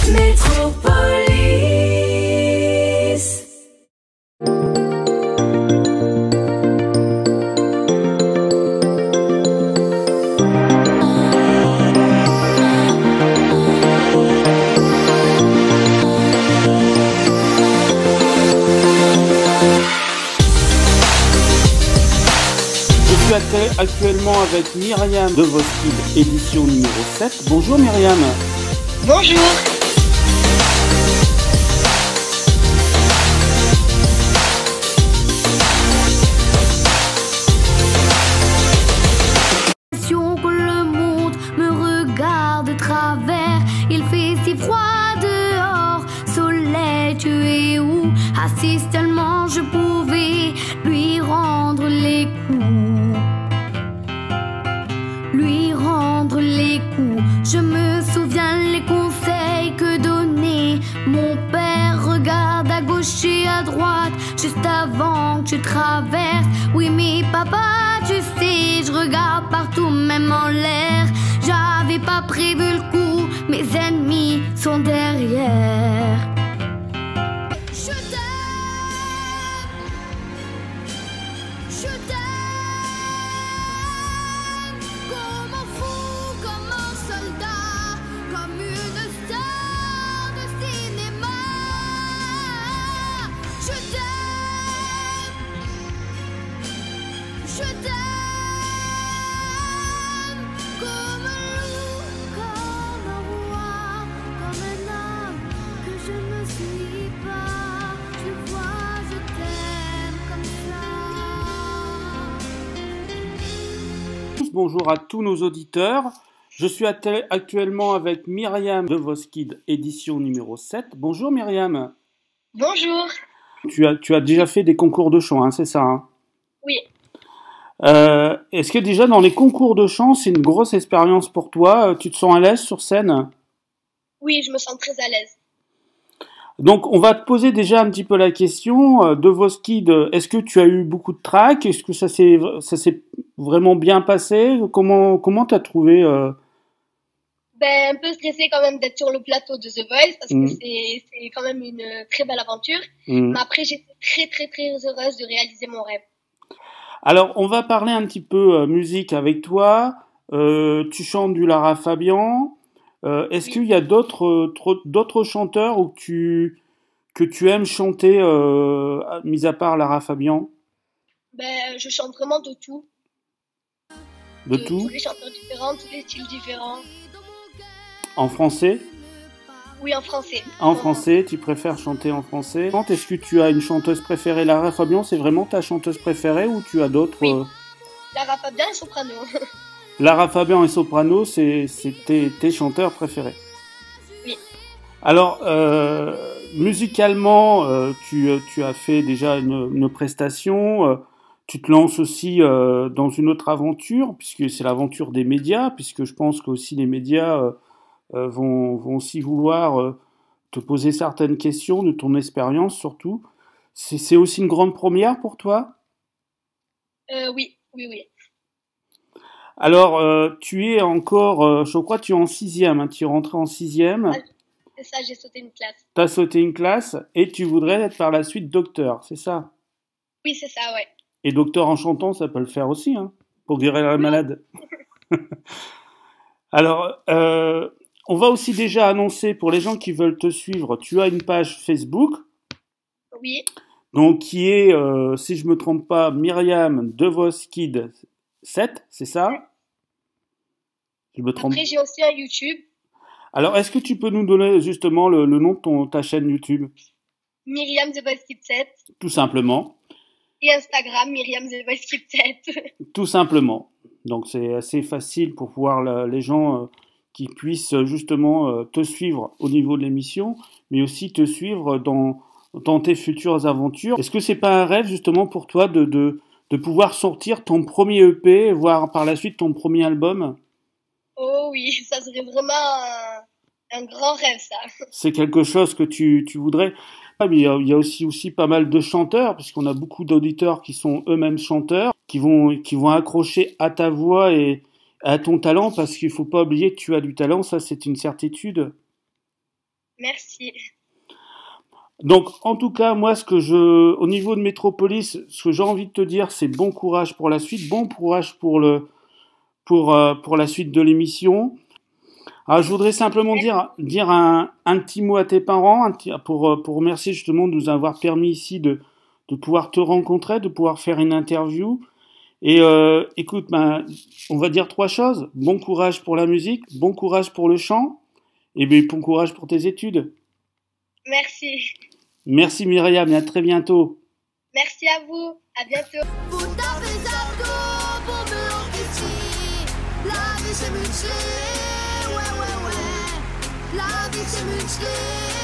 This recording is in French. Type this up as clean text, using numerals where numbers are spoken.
Métropolis. Je suis actuellement avec Myriam de Voskid, édition numéro 7. Bonjour Myriam. Bonjour. Que le monde me regarde de travers. Il fait si froid dehors. Soleil, tu es où? Assis tellement je pouvais lui rendre les coups. Lui rendre les coups. Je me souviens les conseils que donnait mon père. Regarde à gauche et à droite, juste avant que tu traverses. Oui mais papa, tu sais, je regarde partout, même en l'air. J'avais pas prévu le coup, mes ennemis sont derrière. Je t'aime, je t'aime, comme un fou, comme un soldat, comme une star de cinéma. Je t'aime, je t'aime, comme un loup, comme un roi, comme un homme que je ne suis pas. Tu vois, je t'aime comme ça. Bonjour à tous nos auditeurs. Je suis actuellement avec Myriam de Voskid, édition numéro 7. Bonjour Myriam. Bonjour. Tu as déjà fait des concours de chant, hein, c'est ça hein? Oui. Est-ce que déjà dans les concours de chant, c'est une grosse expérience pour toi? Tu te sens à l'aise sur scène? Oui, je me sens très à l'aise. Donc, on va te poser déjà un petit peu la question de Voskid. Est-ce que tu as eu beaucoup de trac? Est-ce que ça s'est vraiment bien passé? Comment t'as trouvé Ben, un peu stressée quand même d'être sur le plateau de The Voice parce que c'est quand même une très belle aventure. Mais après, j'étais très très très heureuse de réaliser mon rêve. Alors, on va parler un petit peu musique avec toi. Tu chantes du Lara Fabian. Est-ce qu'il y a d'autres chanteurs que tu aimes chanter, mis à part Lara Fabian? Ben, je chante vraiment de tout. De tout? Tous les chanteurs différents, tous les styles différents. En français? Oui, en français. En français, tu préfères chanter en français. Est-ce que tu as une chanteuse préférée? Lara Fabian, c'est vraiment ta chanteuse préférée ou tu as d'autres? Oui. Lara Fabian et soprano. Lara Fabian et soprano, c'est tes chanteurs préférés. Oui. Alors, musicalement, tu as fait déjà une prestation. Tu te lances aussi dans une autre aventure, puisque c'est l'aventure des médias, puisque je pense que aussi les médias vont aussi vouloir te poser certaines questions de ton expérience surtout. C'est aussi une grande première pour toi? Oui. Alors, tu es encore, je crois que tu es en 6e, hein, tu es rentré en 6e. C'est ça, j'ai sauté une classe. Tu as sauté une classe et tu voudrais être par la suite docteur, c'est ça? Oui, c'est ça, ouais. Et docteur en chantant, ça peut le faire aussi, hein, pour guérir la malade. Alors, on va aussi déjà annoncer pour les gens qui veulent te suivre, tu as une page Facebook. Oui. Donc, qui est, si je me trompe pas, Myriam de Voskid 7, c'est ça? Je me trompe. Après, j'ai aussi un YouTube. Alors, est-ce que tu peux nous donner justement le nom de ta chaîne YouTube? Myriam The Voice Kid 7. Tout simplement. Et Instagram, Myriam The Voice Kid 7. Tout simplement. Donc, c'est assez facile pour pouvoir les gens qui puissent justement te suivre au niveau de l'émission, mais aussi te suivre dans tes futures aventures. Est-ce que c'est pas un rêve justement pour toi de pouvoir sortir ton premier EP, voire par la suite ton premier album? Oh oui, ça serait vraiment un grand rêve, ça. C'est quelque chose que tu voudrais. Ah, mais il y a aussi pas mal de chanteurs, puisqu'on a beaucoup d'auditeurs qui sont eux-mêmes chanteurs, qui vont accrocher à ta voix et à ton talent, parce qu'il faut pas oublier que tu as du talent, ça c'est une certitude. Merci. Donc, en tout cas, moi, au niveau de Métropolis, ce que j'ai envie de te dire, c'est bon courage pour la suite, bon courage pour la suite de l'émission. Alors, je voudrais simplement dire un petit mot à tes parents, pour remercier justement de nous avoir permis ici de pouvoir te rencontrer, de pouvoir faire une interview. Et écoute, on va dire 3 choses. Bon courage pour la musique, bon courage pour le chant, et bien bon courage pour tes études. Merci. Merci Myriam, et à très bientôt. Merci à vous, à bientôt. Vous tapez à dos pour me enquêter. La vie c'est musclé, ouais. La vie c'est musclé.